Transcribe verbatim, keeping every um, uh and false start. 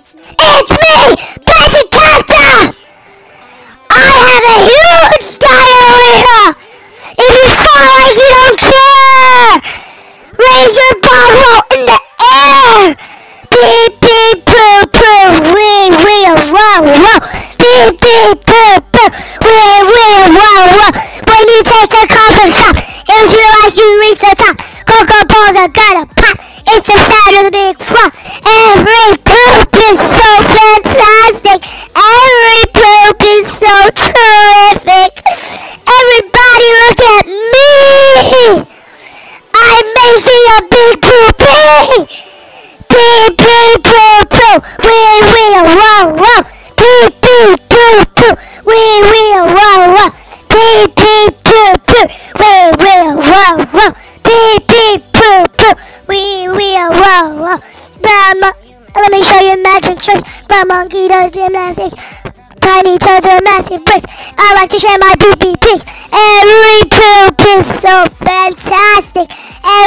It's me, Baby Kata! I have a huge diarrhea! If you fall like you don't care! Raise your bottle in the air! Beep beep poo poo, wee wee whoa whoa! Beep beep poo poo, wee wee whoa whoa! When you take a coffee shop, it's realize you reach the top. Cocoa balls are gonna pop. It's the sound of the big flop. Every poop is so fantastic. Every poop is so terrific. Everybody look at me. I'm making a big poopy. Beep beep poo poo. Wee wee whoa whoa. Beep beep poo poo. Wee wee whoa whoa. Beep beep poo poo. Wee wee whoa whoa. Beep beep poo poo. Wee wee whoa whoa. Bama. Let me show you magic tricks. My monkey does gymnastics. Tiny toes are massive bricks. I like to share my poopy pics. Every poop is so fantastic.